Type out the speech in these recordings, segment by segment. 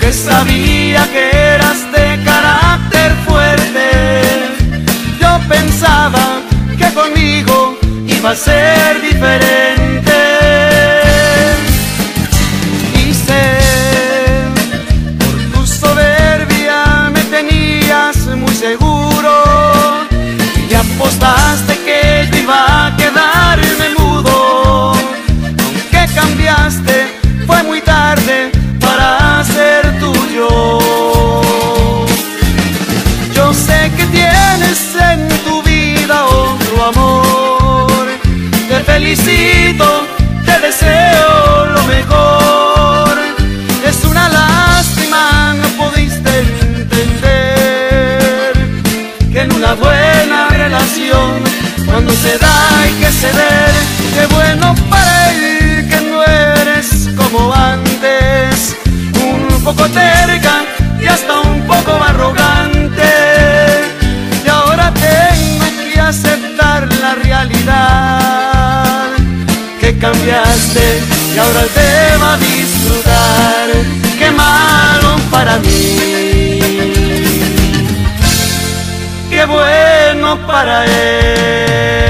porque sabía que eras de carácter fuerte. Yo pensaba que conmigo iba a ser diferente. Y sé, por tu soberbia me tenías muy seguro y apostaste que yo iba a quedarme mudo. Aunque cambiaste, fue muy tarde para ser tuyo. Yo sé que tienes en tu vida otro amor. Te felicito, te deseo lo mejor. Es una lástima, no pudiste entender que en una buena relación, cuando se da hay que ceder. Qué bueno para él que no eres como antes, un poco terca y hasta un poco arrogante. Y ahora tengo que aceptar la realidad, que cambiaste y ahora te va a disfrutar. Qué malo para mí, qué bueno para él.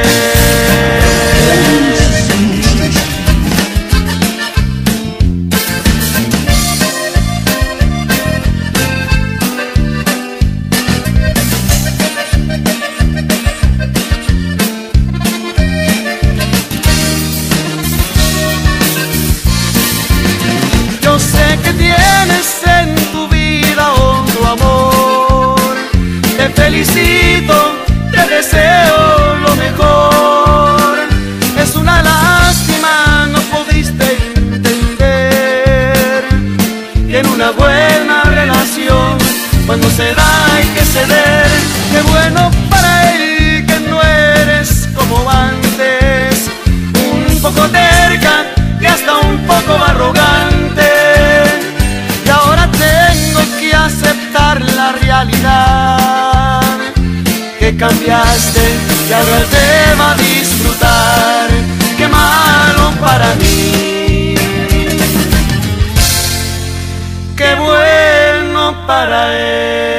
Yo sé que tienes en tu vida otro amor. Te felicito, te deseo lo mejor. Es una lástima, no pudiste entender que en una buena relación, cuando se da hay que ceder. Qué bueno para él que no eres como antes, un poco terca y hasta un poco arrogante. Y ahora tengo que aceptar la realidad, que cambiaste y ahora te va a disfrutar. Qué malo para mí, qué bueno para él.